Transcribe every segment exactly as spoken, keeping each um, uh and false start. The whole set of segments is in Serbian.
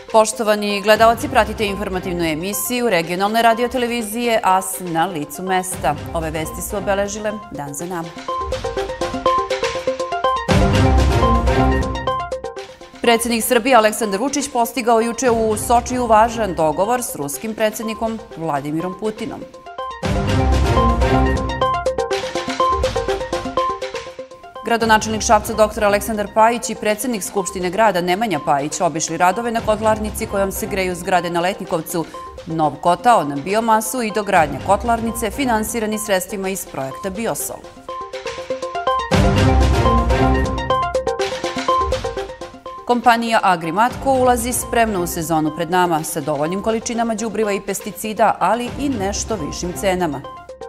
Poštovani gledalci, pratite informativnu emisiju regionalne radiotelevizije A S na licu mesta. Ove vesti su obeležile dan za nama. Predsjednik Srbije Aleksandar Vučić postigao juče u Sočiju važan dogovor s ruskim predsjednikom Vladimirom Putinom. Gradonačelnik Šapca doktor Aleksandar Pajić i predsjednik Skupštine grada Nemanja Pajić obišli radove na kotlarnici kojom se greju zgrade na Letnjikovcu, nov kotao na biomasu i dogradnja kotlarnice finansirani sredstvima iz projekta Biosol. Kompanija Agrimatko ulazi spremno u sezonu pred nama sa dovoljnim količinama đubriva i pesticida, ali i nešto višim cenama.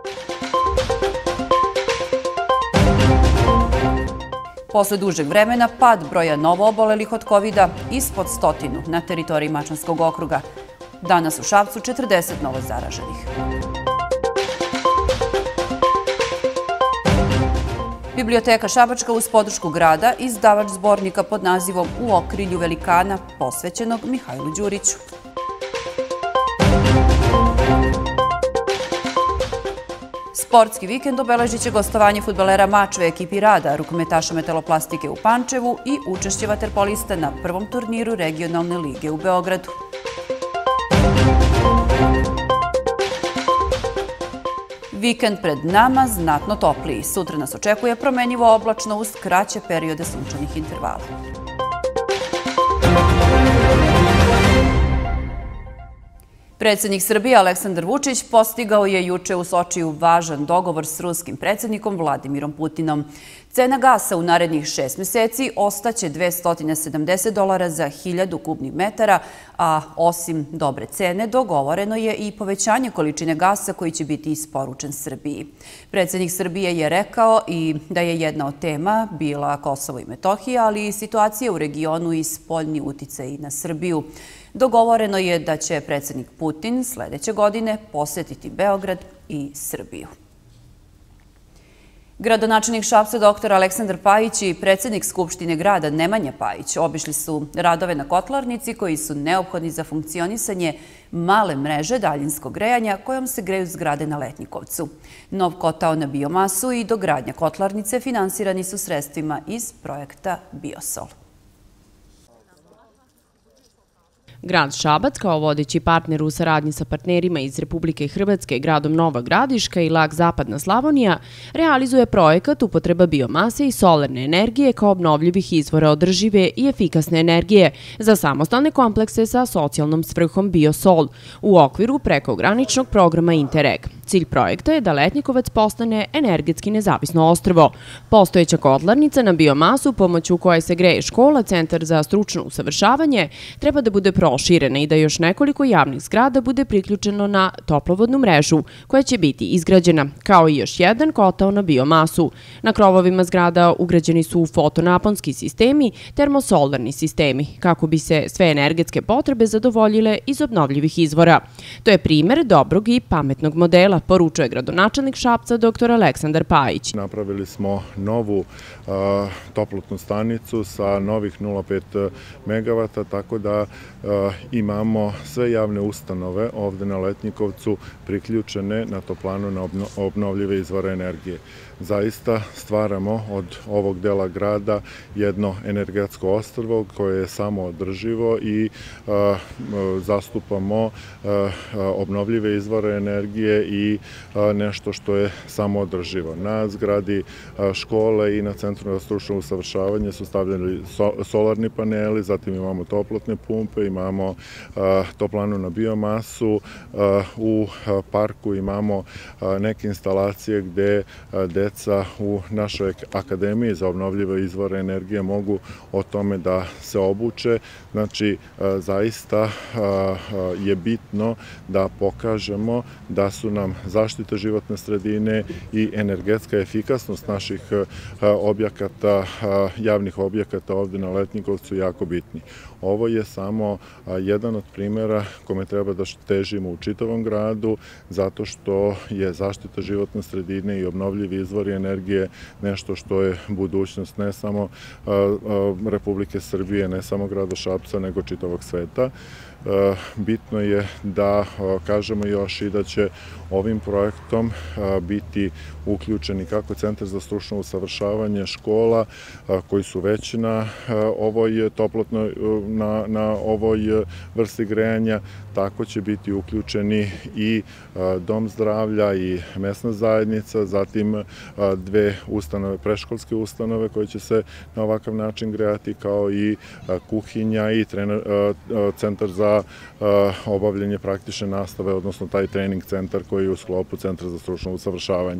Posle dužeg vremena, pad broja novoobolelih od kovida ispod stotinu na teritoriji Mačvanskog okruga. Danas u Šapcu četrdeset novo zaraženih. Biblioteka Šabačka uz podršku grada, izdavač zbornika pod nazivom U okrilju velikana, posvećenog Mihajlu Đuriću. Sportski vikend obeležit će gostovanje fudbalera Mačve ekipi Rada, rukometaša Metaloplastike u Pančevu i učešće vaterpolista na prvom turniru regionalne lige u Beogradu. Vikend pred nama znatno topliji. Sutra nas očekuje promenjivo oblačno uz kraće periode sunčanih intervala. Predsjednik Srbije Aleksandar Vučić postigao je juče u Sočiju važan dogovor s ruskim predsjednikom Vladimirom Putinom. Cena gasa u narednih šest mjeseci ostaće dvesta sedamdeset dolara za hiljadu kubnih metara, a osim dobre cene dogovoreno je i povećanje količine gasa koji će biti isporučen Srbiji. Predsjednik Srbije je rekao i da je jedna od tema bila Kosovo i Metohija, ali i situacija u regionu i spoljni uticaj na Srbiju. Dogovoreno je da će predsjednik Putin sljedeće godine posjetiti Beograd i Srbiju. Gradonačelnik Šapca doktor Aleksandar Pajić i predsjednik Skupštine grada Nemanja Pajić obišli su radove na kotlarnici koji su neophodni za funkcionisanje male mreže daljinskog grejanja kojom se greju zgrade na Letnjikovcu. Nov kotao na biomasu i dogradnja kotlarnice finansirani su sredstvima iz projekta Biosol. Grad Šabac, kao vodeći partner u saradnji sa partnerima iz Republike Hrvatske, gradom Nova Gradiška i Lak Zapadna Slavonija, realizuje projekat upotreba biomase i solarne energije kao obnovljivih izvora održive i efikasne energije za samostalne komplekse sa socijalnom svrhom Biosol u okviru prekograničnog programa Interreg. Cilj projekta je da Letnjikovac postane energetski nezavisno ostrvo. Postojeća kotlarnica na biomasu, pomoću koje se greje škola, centar za stručno usavršavanje, treba da bude proširena i da još nekoliko javnih zgrada bude priključeno na toplovodnu mrežu, koja će biti izgrađena, kao i još jedan kotao na biomasu. Na krovovima zgrada ugrađeni su fotonaponski sistemi, termosolarni sistemi, kako bi se sve energetske potrebe zadovoljile iz obnovljivih izvora. To je primjer dobrog i pametnog modela, poručuje gradonačelnik Šapca doktor Aleksandar Pajić. Napravili smo novu toplotnu stanicu sa novih nula zarez pet megavata, tako da imamo sve javne ustanove ovde na Letnjikovcu priključene na toplanu na obnovljive izvore energije. Zaista stvaramo od ovog dela grada jedno energetsko ostrvo koje je samoodrživo i zastupamo obnovljive izvore energije i nešto što je samoodrživo. Na zgradi škole i na Centru za stručno usavršavanje su stavljeni solarni paneli, zatim imamo toplotne pumpe, imamo toplanu na biomasu, u parku imamo neke instalacije gde deca u našoj akademiji za obnovljive izvore energije mogu o tome da se obuče. Znači, zaista je bitno da pokažemo da su nam zaštita životne sredine i energetska efikasnost naših objekata, javnih objekata ovde na Letnjikovcu jako bitni. Ovo je samo jedan od primjera kome treba da težimo u čitavom gradu, zato što je zaštita životne sredine i obnovljivi izvor izvori energije nešto što je budućnost ne samo Republike Srbije, ne samo grada Šapca, nego čitavog sveta. Bitno je da kažemo još i da će ovim projektom biti uključeni kako Centar za stručno usavršavanje škola koji su već na ovoj toplotnoj, na, na ovoj vrsti grejanja, tako će biti uključeni i dom zdravlja i mesna zajednica, zatim dve ustanove, preškolske ustanove koje će se na ovakav način grejati, kao i kuhinja i trener, centar za obavljanje praktične nastave, odnosno taj trening centar koji je u sklopu Centra za stručno usavršavanje.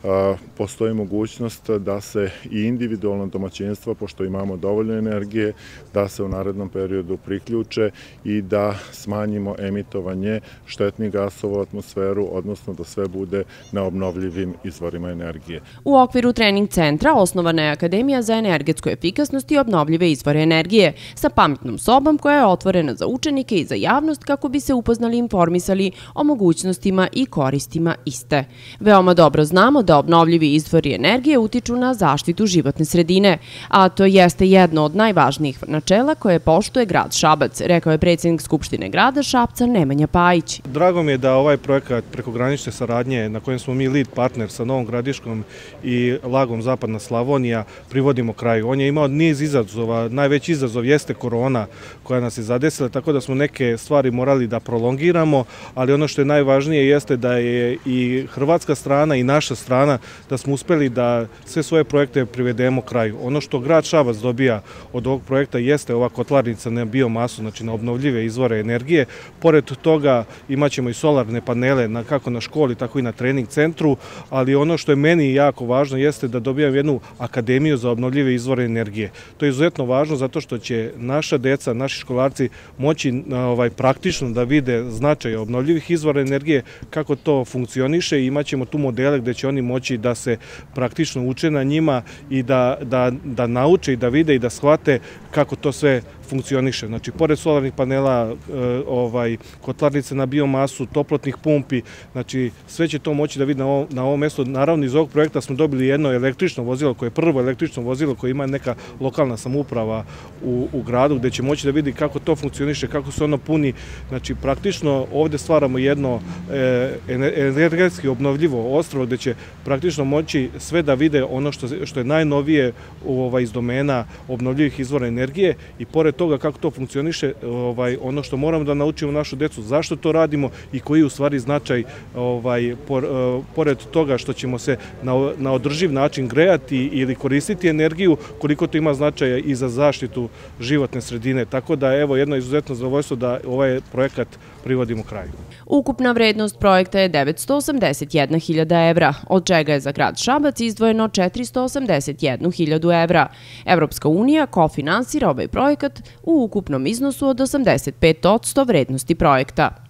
Postoji mogućnost da se i individualno domaćinstva, pošto imamo dovoljno energije, da se u narednom periodu priključe i da smanjimo emitovanje štetnih gasova u atmosferu, odnosno da sve bude na obnovljivim izvorima energije. U okviru trening centra osnovana je Akademija za energetsku efikasnost i obnovljive izvore energije sa pametnom sobom koja je otvorena za učenike i za javnost kako bi se upoznali i informisali o mogućnostima i koristima iste. Veoma dobro znamo da obnovljivi izvori energije utiču na zaštitu životne sredine, a to jeste jedno od najvažnijih načela koje poštuje grad Šabac, rekao je predsjednik Skupštine grada Šapca Nemanja Pajić. Drago mi je da ovaj projekat prekogranične saradnje na kojem smo mi lead partner sa Novom Gradiškom i Lagom Zapadna Slavonija privodimo kraju. On je imao niz izazova, najveći izazov jeste korona koja nas je zadesila, tako da smo neke stvari morali da prolongiramo, ali ono što je najvažnije jeste da je i hrvatska strana i naša strana da smo uspeli da sve svoje projekte privedemo kraju. Ono što grad Šabac dobija od ovog projekta jeste ova kotlarnica na biomasu, znači na obnovljive izvore energije. Pored toga imat ćemo i solarne panele na, kako na školi, tako i na trening centru, ali ono što je meni jako važno jeste da dobijam jednu akademiju za obnovljive izvore energije. To je izuzetno važno zato što će naša deca, naši školarci moći ovaj, praktično da vide značaj obnovljivih izvora energije, kako to funkcioniše i imat ćemo tu modele gde će oni moći da se praktično uče na njima i da, da, da nauče i da vide i da shvate kako to sve funkcioniše. Znači, pored solarnih panela, ovaj, kotlarnice na biomasu, toplotnih pumpi, znači sve će to moći da vidi na ovom, na ovom mjestu. Naravno, iz ovog projekta smo dobili jedno električno vozilo, koje je prvo električno vozilo koje ima neka lokalna samouprava u, u gradu, gde će moći da vidi kako to funkcioniše, kako se ono puni. Znači, praktično ovdje stvaramo jedno e, energetski obnovljivo ostrvo gde će praktično moći sve da vide ono što, što je najnovije ovaj, iz domena obnovljivih izvora energije i pored toga kako to funkcioniše, ovaj, ono što moramo da naučimo našu decu, zašto to radimo i koji je u stvari značaj, ovaj, por, uh, pored toga što ćemo se na, na održiv način grejati ili koristiti energiju, koliko to ima značaja i za zaštitu životne sredine. Tako da, evo, jedno izuzetno zadovoljstvo da ovaj projekat privodimo kraju. Ukupna vrednost projekta je devetsto osamdeset jedna hiljada evra, od čega je za grad Šabac izdvojeno četiristo osamdeset jednu hiljadu evra. Evropska unija kofinansira ovaj projekat u ukupnom iznosu od osamdeset pet posto vrednosti projekta.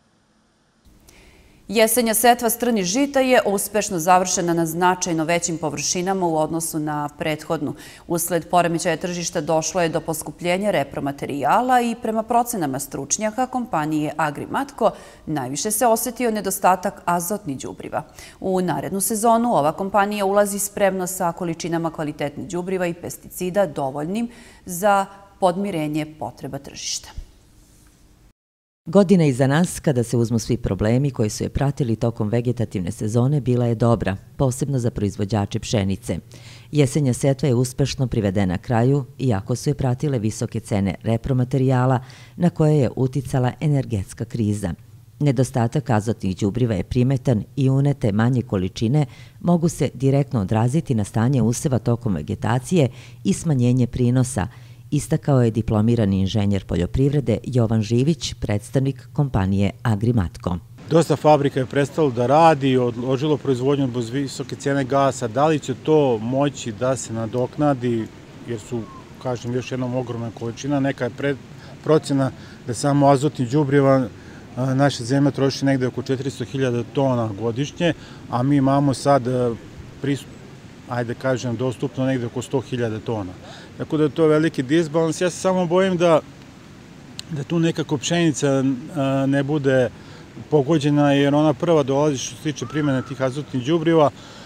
Jesenja setva strnih žita je uspešno završena na značajno većim površinama u odnosu na prethodnu. Usled poremećaja tržišta došlo je do poskupljenja repromaterijala i prema procenama stručnjaka kompanije Agrimatko najviše se osetio nedostatak azotnih đubriva. U narednu sezonu ova kompanija ulazi spremno sa količinama kvalitetnih đubriva i pesticida dovoljnim za podmirenje potreba tržišta. Godina iza nas, kada se uzmu svi problemi koji su je pratili tokom vegetativne sezone, bila je dobra, posebno za proizvođače pšenice. Jesenja setva je uspešno privedena kraju, iako su je pratile visoke cene repromaterijala na koje je uticala energetska kriza. Nedostatak azotnih đubriva je primetan i unete manje količine mogu se direktno odraziti na stanje useva tokom vegetacije i smanjenje prinosa, istakao je diplomirani inženjer poljoprivrede Jovan Živić, predstavnik kompanije Agrimatko. Dosta fabrika je prestalo da radi, odložilo proizvodnju zbog visoke cene gasa. Da li će to moći da se nadoknadi, jer su, kažem, još jednom ogromna količina, neka je procena da samo azotnih đubriva naša zemlja troši negde oko četiristo hiljada tona godišnje, a mi imamo sad pristup, ajde kažem, dostupno negde oko sto hiljada tona. Tako da je to veliki disbalans. Ja se samo bojim da, da tu nekako pšenica ne bude pogođena, jer ona prva dolazi što se tiče primjene tih azotnih đubriva,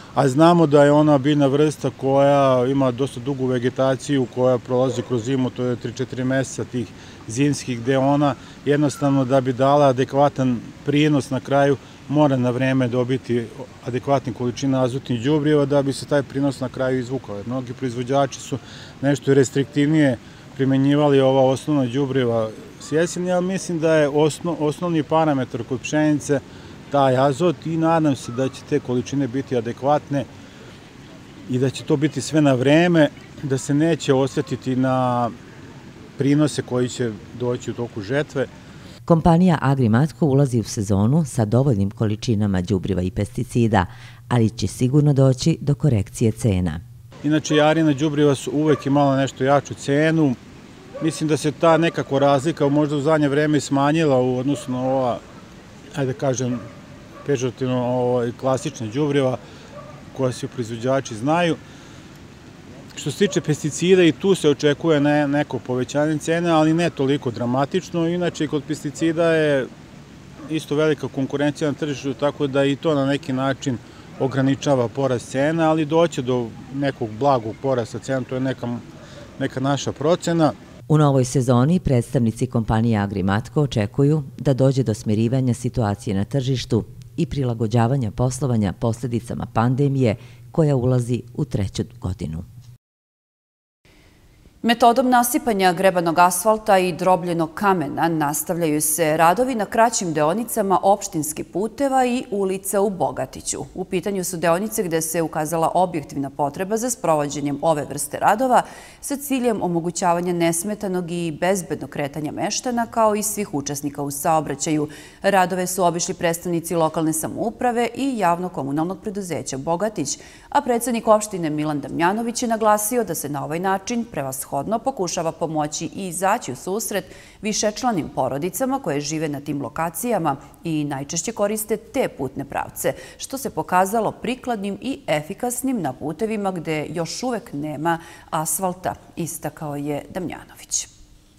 a znamo da je ona biljna vrsta koja ima dosta dugu vegetaciju, koja prolazi kroz zimu, to je tri do četiri meseca tih zimskih, gde ona jednostavno da bi dala adekvatan prinos na kraju mora na vreme dobiti adekvatne količine azotnih đubriva da bi se taj prinos na kraju izvukao. Mnogi proizvođači su nešto restriktivnije primenjivali ova osnovna đubriva s jeseni, ali mislim da je osnovni parametar kod pšenice taj azot i nadam se da će te količine biti adekvatne i da će to biti sve na vreme, da se neće osjetiti na prinose koji će doći u toku žetve. Kompanija Agrimatko ulazi u sezonu sa dovoljnim količinama đubriva i pesticida, ali će sigurno doći do korekcije cena. Inače, jarina đubriva su uvek imala nešto jaču cenu. Mislim da se ta nekako razlika možda u zadnje vreme smanjila u odnosu na ova, ajde da kažem, pežorativno klasična đubriva koja svi proizvođači znaju. Što se tiče pesticida, i tu se očekuje neko povećanje cene, ali ne toliko dramatično. Inače, kod pesticida je isto velika konkurencija na tržištu, tako da i to na neki način ograničava porast cena, ali doće do nekog blagog porasta cena, to je neka naša procena. U novoj sezoni predstavnici kompanije Agrimatko očekuju da dođe do smirivanja situacije na tržištu i prilagođavanja poslovanja posljedicama pandemije koja ulazi u treću godinu. Metodom nasipanja grebanog asfalta i drobljenog kamena nastavljaju se radovi na kraćim deonicama opštinskih puteva i ulica u Bogatiću. U pitanju su deonice gde se ukazala objektivna potreba za sprovođenjem ove vrste radova sa ciljem omogućavanja nesmetanog i bezbednog kretanja meštana kao i svih učesnika u saobraćaju. Radove su obišli predstavnici lokalne samouprave i javno-komunalnog preduzeća Bogatić, a predsednik opštine Milan Damjanović je naglasio da se na ovaj način prevashodno pokušava pomoći i izaći u susret višečlanim porodicama koje žive na tim lokacijama i najčešće koriste te putne pravce, što se pokazalo prikladnim i efikasnim na putevima gde još uvek nema asfalta, istakao je Damjanović.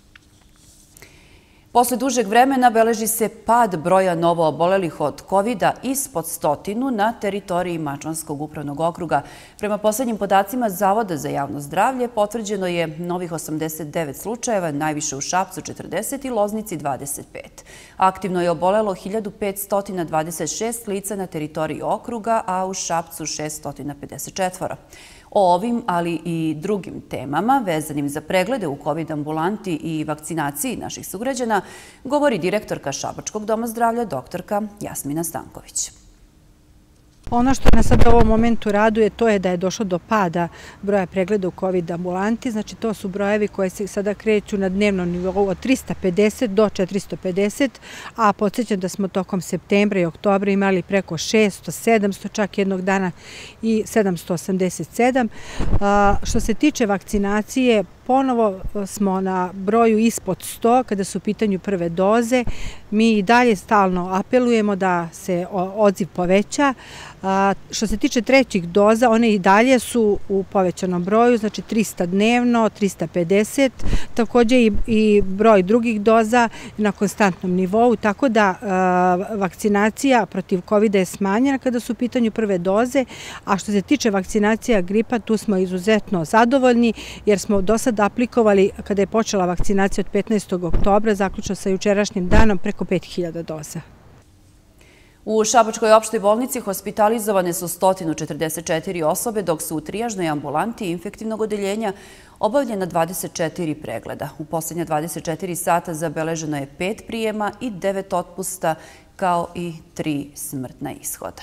Posle dužeg vremena beleži se pad broja novoobolelih od kovida ispod stotinu na teritoriji Mačvanskog upravnog okruga. Prema poslednjim podacima Zavoda za javno zdravlje potvrđeno je novih osamdeset devet slučajeva, najviše u Šapcu četrdeset i Loznici dvadeset pet. Aktivno je obolelo hiljadu petsto dvadeset šest lica na teritoriji okruga, a u Šapcu šesto pedeset četiri. O ovim, ali i drugim temama vezanim za preglede u kovid ambulanti i vakcinaciji naših sugrađana govori direktorka Šabačkog doma zdravlja, doktorka Jasmina Stanković. Ono što nas sada u ovom momentu raduje, to je da je došlo do pada broja pregleda u kovid ambulanti. Znači, to su brojevi koje se sada kreću na dnevnom nivou od trista pedeset do četiristo pedeset, a podsjećam da smo tokom septembra i oktobra imali preko šesto, sedamsto, čak jednog dana i sedamsto osamdeset sedam. Što se tiče vakcinacije, ponovo smo na broju ispod sto kada su u pitanju prve doze. Mi i dalje stalno apelujemo da se odziv poveća. Što se tiče trećih doza, one i dalje su u povećanom broju, znači trista dnevno, trista pedeset, također i broj drugih doza na konstantnom nivou, tako da vakcinacija protiv kovida je smanjena kada su u pitanju prve doze, a što se tiče vakcinacija gripa, tu smo izuzetno zadovoljni jer smo do sada aplikovali, kada je počela vakcinacija od petnaestog oktobra, zaključno sa jučerašnjim danom, preko pet hiljada doza. U Šabačkoj opštoj bolnici hospitalizovane su sto četrdeset četiri osobe, dok su u trijažnoj ambulanti infektivnog odeljenja obavljena dvadeset četiri pregleda. U poslednja dvadeset četiri sata zabeleženo je pet prijema i devet otpusta, kao i tri smrtna ishoda.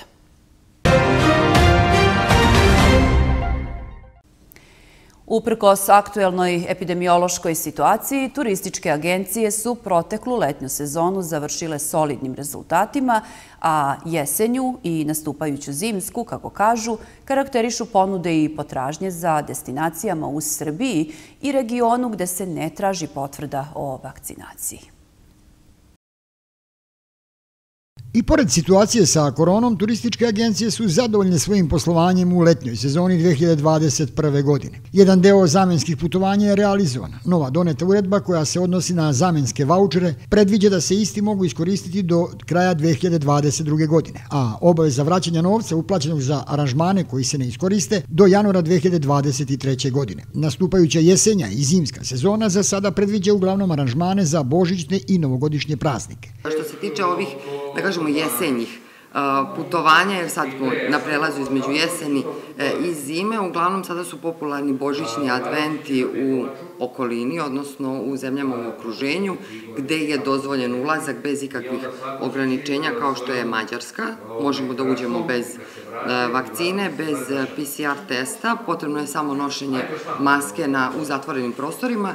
Uprkos aktuelnoj epidemiološkoj situaciji, turističke agencije su proteklu letnju sezonu završile solidnim rezultatima, a jesenju i nastupajuću zimsku, kako kažu, karakterišu ponude i potražnje za destinacijama u Srbiji i regionu gde se ne traži potvrda o vakcinaciji. I pored situacije sa koronom, turističke agencije su zadovoljne svojim poslovanjem u letnjoj sezoni dve hiljade dvadeset prve. godine. Jedan deo zamenskih putovanja je realizovan. Nova doneta uredba koja se odnosi na zamenske vaučere predviđa da se isti mogu iskoristiti do kraja dve hiljade dvadeset druge. godine, a obaveza vraćanja novca uplaćenog za aranžmane koji se ne iskoriste do januara dve hiljade dvadeset treće. godine. Nastupajuća jesenja i zimska sezona za sada predviđa uglavnom aranžmane za božićne i novogodišnje praznike. Što se tiče ovih, da kažemo, jesenjih putovanja, jer sad smo na prelazu između jeseni i zime, uglavnom sada su popularni božićni adventi u okolini, odnosno u zemljama u okruženju, gde je dozvoljen ulazak bez ikakvih ograničenja, kao što je Mađarska. Možemo da uđemo bez vakcine, bez P C R testa, potrebno je samo nošenje maske u zatvorenim prostorima,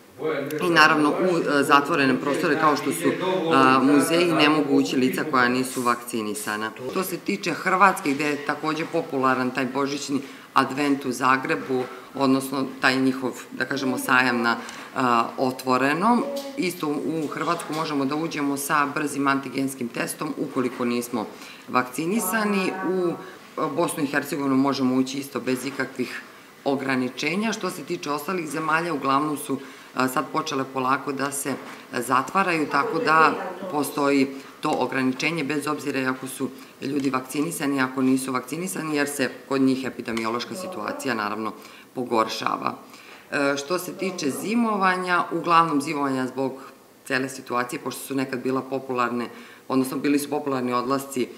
i naravno u zatvorene prostore kao što su muzeji ne mogu ući lica koja nisu vakcinisana. To se tiče Hrvatske, gde je takođe popularan taj božićni advent u Zagrebu, odnosno taj njihov, da kažemo, sajam na otvorenom. Isto u Hrvatsku možemo da uđemo sa brzim antigenskim testom ukoliko nismo vakcinisani. U Bosnu i Hercegovinu možemo ući isto bez ikakvih ograničenja. Što se tiče ostalih zemalja, uglavnom su sad počele polako da se zatvaraju, tako da postoji to ograničenje bez obzira ako su ljudi vakcinisani, ako nisu vakcinisani, jer se kod njih epidemiološka situacija naravno pogoršava. Što se tiče zimovanja, uglavnom zimovanja zbog cele situacije, pošto su nekad bila popularne, odnosno bili su popularni odlasci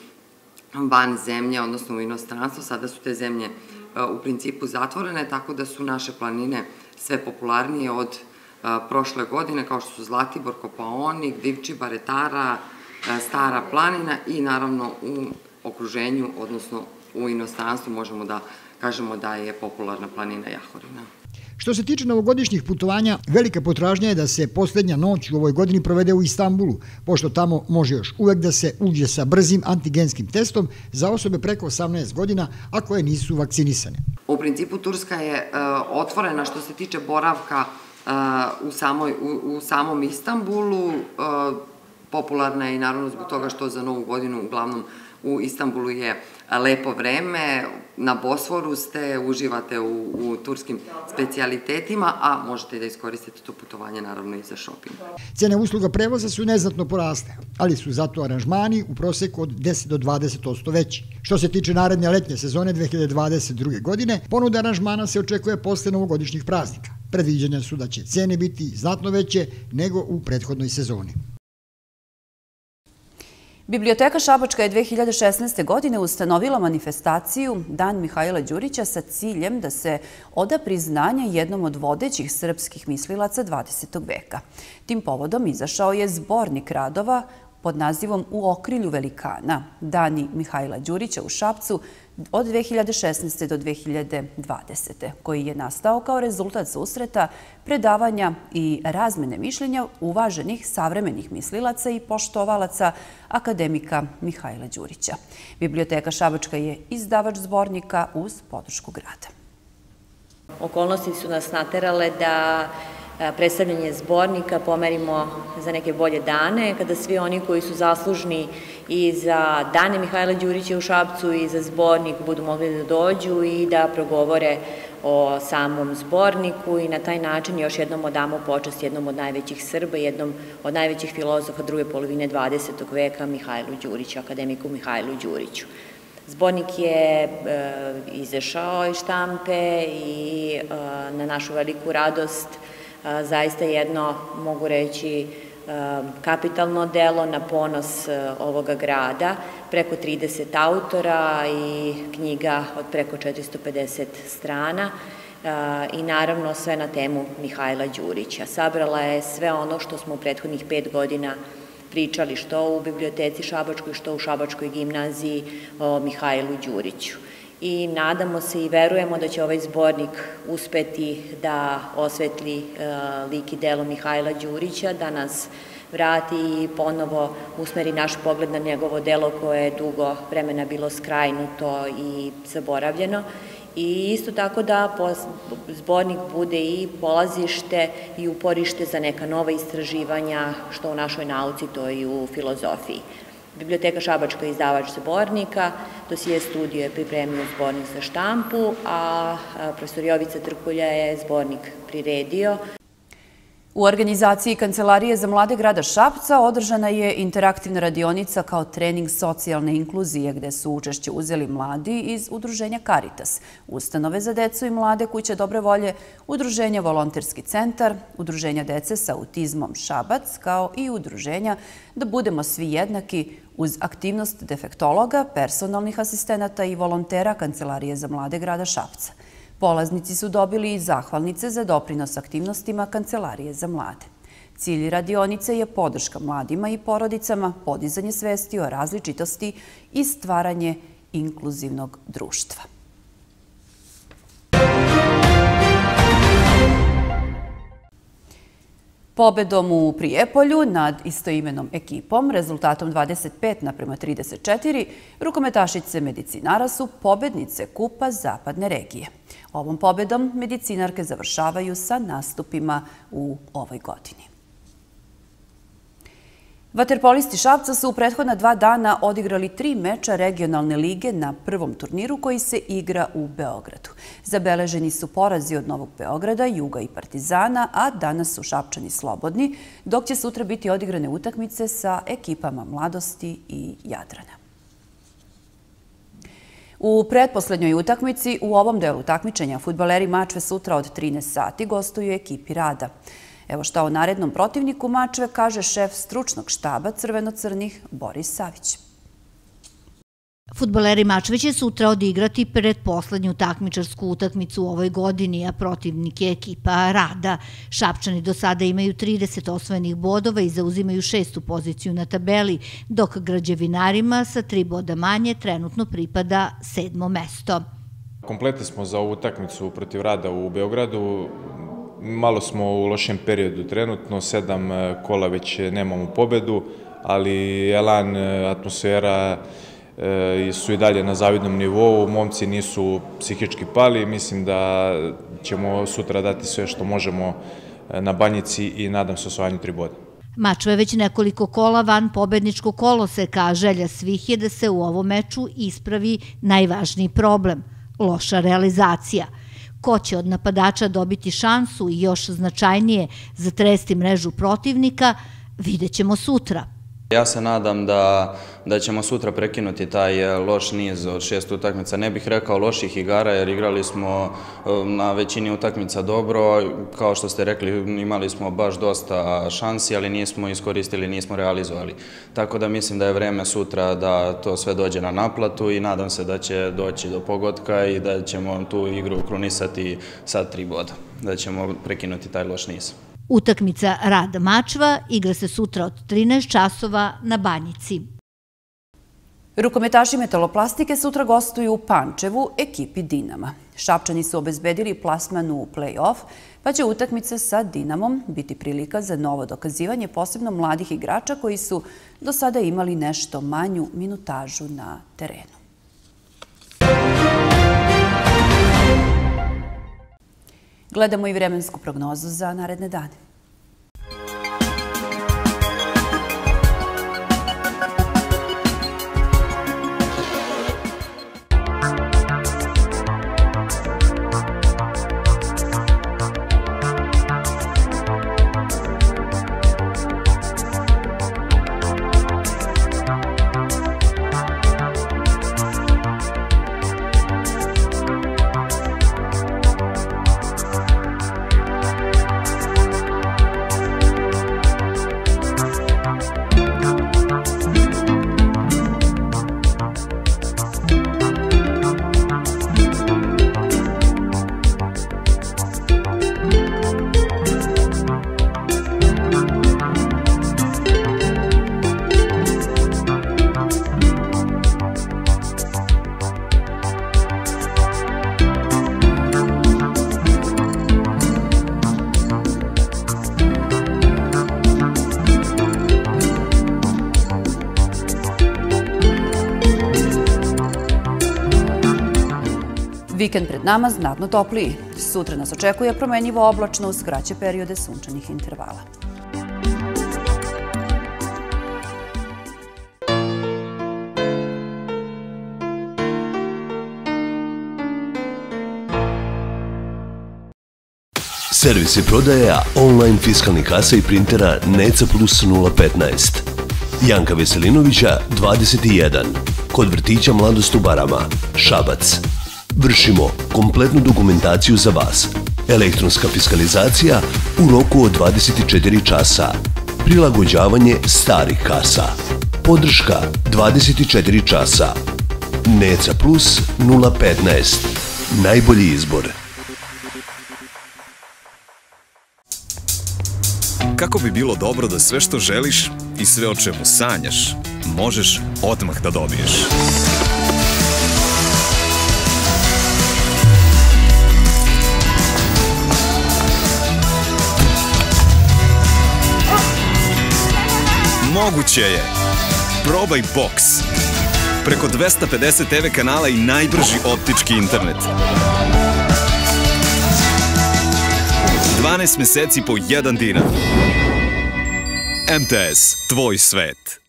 van zemlje, odnosno u inostranstvo, sada su te zemlje u principu zatvorene, tako da su naše planine sve popularnije od prošle godine, kao što su Zlatibor, Kopaonik, Divči, Baretara, Stara planina i naravno u okruženju, odnosno u inostranstvu možemo da kažemo da je popularna planina Jahorina. Što se tiče novogodišnjih putovanja, velika potražnja je da se poslednja noć u ovoj godini provede u Istanbulu, pošto tamo može još uvek da se uđe sa brzim antigenskim testom za osobe preko osamnaest godina, a koje nisu vakcinisane. U principu Turska je otvorena što se tiče boravka u samom Istanbulu. Popularna je i naravno zbog toga što za Novu godinu uglavnom u Istanbulu je lepo vreme, na Bosforu ste, uživate u turskim specijalitetima, a možete da iskoristite to putovanje naravno i za šoping. Cene usluga prevoza su neznatno porasle, ali su zato aranžmani u proseku od deset do dvadeset posto veći. Što se tiče naredne letnje sezone dve hiljade dvadeset druge. godine, ponuda aranžmana se očekuje posle novogodišnjih praznika. Predviđanja su da će cene biti znatno veće nego u prethodnoj sezoni. Biblioteka Šabačka je dve hiljade šesnaeste. godine ustanovila manifestaciju Dan Mihajla Đurića sa ciljem da se oda priznanje jednom od vodećih srpskih mislilaca dvadesetog veka. Tim povodom izašao je zbornik radova pod nazivom U okrilju velikana, Dani Mihajla Đurića u Šapcu od dve hiljade šesnaeste. do dve hiljade dvadesete. koji je nastao kao rezultat susreta, predavanja i razmene mišljenja uvaženih savremenih mislilaca i poštovalaca akademika Mihajla Đurića. Biblioteka Šabačka je izdavač zbornika uz podršku grada. Okolnosti su nas naterale da predstavljanje zbornika pomerimo za neke bolje dane, kada svi oni koji su zaslužni i za Dane Mihajla Đurića u Šapcu i za zbornik budu mogli da dođu i da progovore o samom zborniku i na taj način još jednom odamo počast jednom od najvećih Srba, jednom od najvećih filozofa druge polovine dvadesetog veka, Mihajlu Đuriću, akademiku Mihajlu Đuriću. Zbornik je izašao iz štampe i na našu veliku radost zaista jedno, mogu reći, kapitalno delo na ponos ovoga grada, preko trideset autora i knjiga od preko četiristo pedeset strana i naravno sve na temu Mihajla Đurića. Sabrala je sve ono što smo u prethodnih pet godina pričali, što u biblioteci Šabačkoj, što u Šabačkoj gimnaziji o Mihajlu Đuriću. I nadamo se i verujemo da će ovaj zbornik uspeti da osvetli lik i delo Mihajla Đurića, da nas vrati i ponovo usmeri naš pogled na njegovo delo koje je dugo vremena bilo skrajnuto i zaboravljeno. I isto tako da zbornik bude i polazište i uporište za neka nova istraživanja, što u našoj nauci, to i u filozofiji. Biblioteka Šabačka je izdavač zbornika, Dosije studio je pripremio zbornik za štampu, a profesor Jovica Trkulja je zbornik priredio. U organizaciji Kancelarije za mlade grada Šapca održana je interaktivna radionica kao trening socijalne inkluzije gde su učešće uzeli mladi iz Udruženja Caritas, Ustanove za decu i mlade Kuće dobre volje, Udruženja Volonterski centar, Udruženja dece sa autizmom Šabac, kao i Udruženja Da budemo svi jednaki uz aktivnost defektologa, personalnih asistenata i volontera Kancelarije za mlade grada Šapca. Polaznici su dobili i zahvalnice za doprinos aktivnostima Kancelarije za mlade. Cilj radionice je podrška mladima i porodicama, podizanje svesti o različitosti i stvaranje inkluzivnog društva. Pobedom u Prijepolju nad istoimenom ekipom, rezultatom dvadeset pet naprema trideset četiri, rukometašice medicinara su pobednice Kupa Zapadne regije. Ovom pobedom medicinarke završavaju sa nastupima u ovoj godini. Vaterpolisti Šapca su u prethodna dva dana odigrali tri meča regionalne lige na prvom turniru koji se igra u Beogradu. Zabeleženi su porazi od Novog Beograda, Juga i Partizana, a danas su Šapčani slobodni, dok će sutra biti odigrane utakmice sa ekipama Mladosti i Jadrana. U pretposlednjoj utakmici u ovom delu takmičenja fudbaleri Mačve sutra od trinaest sati gostuju ekipi Rada. Evo šta o narednom protivniku Mačve kaže šef stručnog štaba crveno-crnih Boris Savić. Fudbaleri Mačve će sutra odigrati predposlednju takmičarsku utakmicu u ovoj godini, a protivnik je ekipa Rada. Šapčani do sada imaju trideset osvojenih bodova i zauzimaju šestu poziciju na tabeli, dok građevinarima sa tri boda manje trenutno pripada sedmo mesto. Kompletni smo za ovu utakmicu protiv Rada u Beogradu. Malo smo u lošem periodu trenutno, sedam kola već nemamo pobedu, ali elan, atmosfera su i dalje na zavidnom nivou, momci nisu psihički pali, mislim da ćemo sutra dati sve što možemo na Banjici i nadam se osvajanju tri boda. Mačva je već nekoliko kola van pobedničkog koloseka, a želja svih je da se u ovom meču ispravi najvažniji problem – loša realizacija. Ko će od napadača dobiti šansu i još značajnije zatresti mrežu protivnika, vidjet ćemo sutra. Ja se nadam da, da ćemo sutra prekinuti taj loš niz od šest utakmica. Ne bih rekao loših igara jer igrali smo na većini utakmica dobro. Kao što ste rekli, imali smo baš dosta šansi, ali nismo iskoristili, nismo realizovali. Tako da mislim da je vreme sutra da to sve dođe na naplatu i nadam se da će doći do pogotka i da ćemo tu igru krunisati sa tri boda. Da ćemo prekinuti taj loš niz. Utakmica Rad Mačva igra se sutra od trinaest časova na Banjici. Rukometaši metaloplastike sutra gostuju u Pančevu ekipi Dinama. Šapčani su obezbedili plasman u play-off, pa će utakmica sa Dinamom biti prilika za novo dokazivanje posebno mladih igrača koji su do sada imali nešto manju minutažu na terenu. Gledamo i vremensku prognozu za naredne dane. Vikend pred nama znatno topliji. Sutra nas očekuje promenjivo oblačno uz kraće periode sunčanih intervala. Servis i prodaja online fiskalnih kasa i printera Neca Plus nula petnaest. Janka Veselinovića dvadeset jedan. Kod vrtića Mladost u Barama, Šabac. Vršimo kompletnu dokumentaciju za vas. Elektronska fiskalizacija u roku od dvadeset četiri časa. Prilagođavanje starih kasa. Podrška dvadeset četiri časa. Neca Plus nula petnaest. Najbolji izbor. Kako bi bilo dobro da sve što želiš i sve o čemu sanjaš možeš odmah da dobiješ. Moguće je. Probaj Box. Preko dvesta pedeset te ve kanala i najbrži optički internet. dvanaest meseci po jedan dinar. em te es, tvoj svet.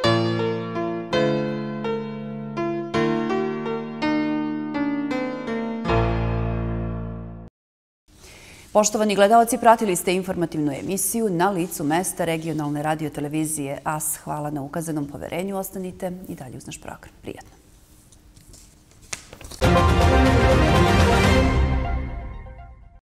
Poštovani gledaoci, pratili ste informativnu emisiju Na licu mesta regionalne radiotelevizije A S. Hvala na ukazanom poverenju. Ostanite i dalje uz naš program. Prijatno.